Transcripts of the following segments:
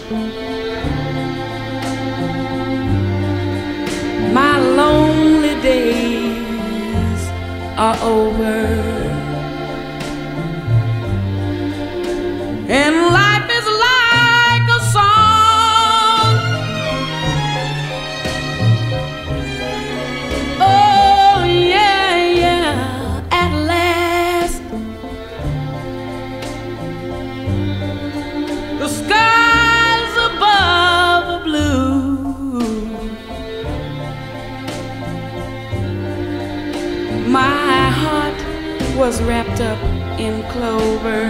My lonely days are over, and life is like a song. Oh yeah, yeah, at last the skies above are blue. My heart was wrapped up in clover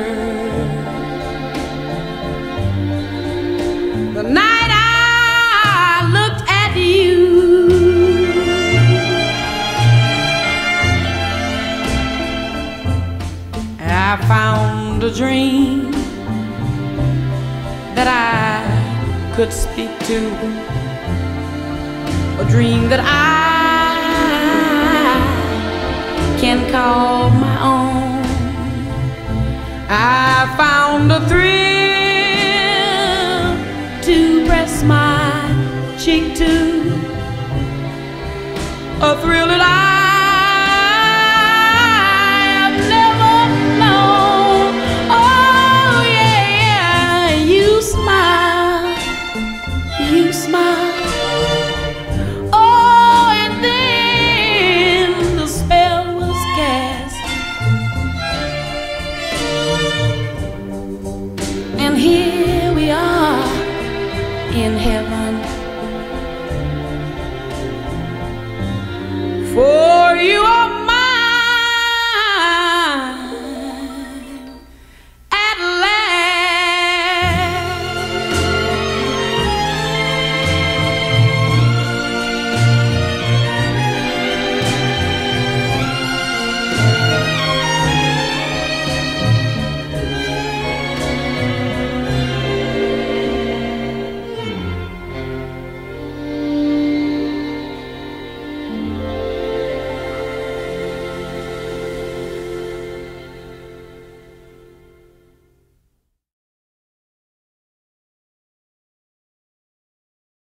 the night I looked at you. I found a dream that I could speak to, a dream that I can call my own. I found a thrill to press my cheek to, a thrill that I have never known. Oh yeah, you smile, you smile. Oh, and then the spell was cast, and here we are in heaven.